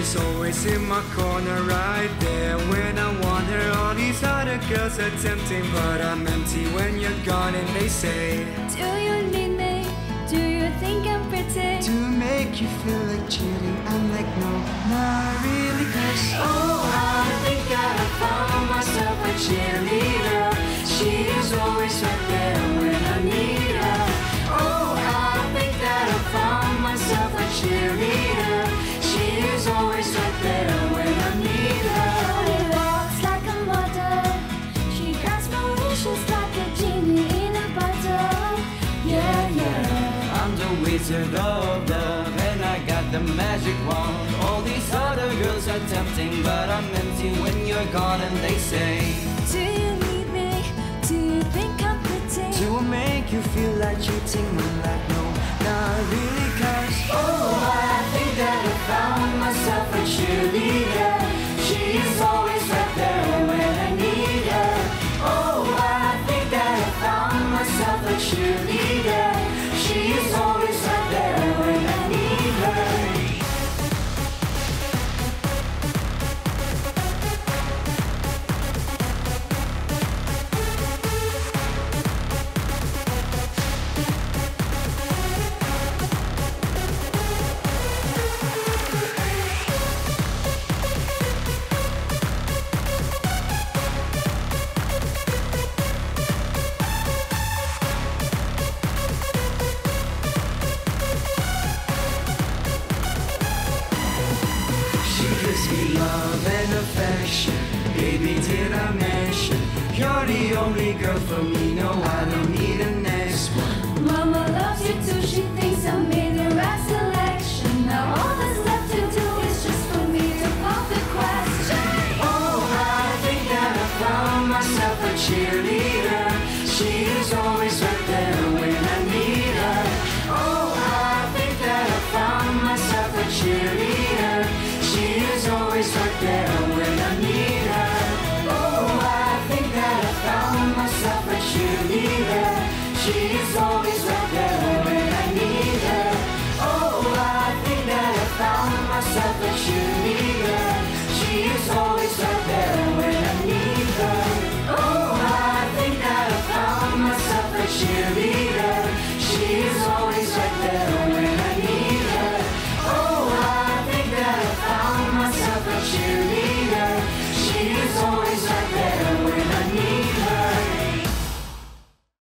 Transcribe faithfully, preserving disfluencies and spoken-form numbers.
She's always in my corner, right there when I want her. All these other girls are tempting, but I'm empty when you're gone. And they say, do you need me? Do you think I'm pretty? To make you feel like cheating, I'm like, no, not really. Cause oh, I think that I found myself a cheerleader. She is always right there when I need her. Oh, I think that I found myself a cheerleader. She is always right there when I need her. She walks like a model. She grants my wishes like a genie in a bottle. Yeah, yeah. I'm the wizard of love, and I got the magic wand. All these other girls are tempting, but I'm empty when you're gone. And they say, do you need me? Do you think I'm pretty? to make you feel like cheating, I'm like, no, not really. Cause oh, I think that I found myself a cheerleader. She is always right there when I need her. Oh, I think that I found myself a cheerleader. She is always right there when I need her. love and affection. Baby, did I mention you're the only girl for me? No, I don't need a next one. Mama loves you too, she thinks I made the right selection. Now all that's left to do is just for me to pop the question. Oh, I think that I found myself a cheerleader. She is always right there when I need her. Oh, I think that I found myself a cheerleader. She is always right there.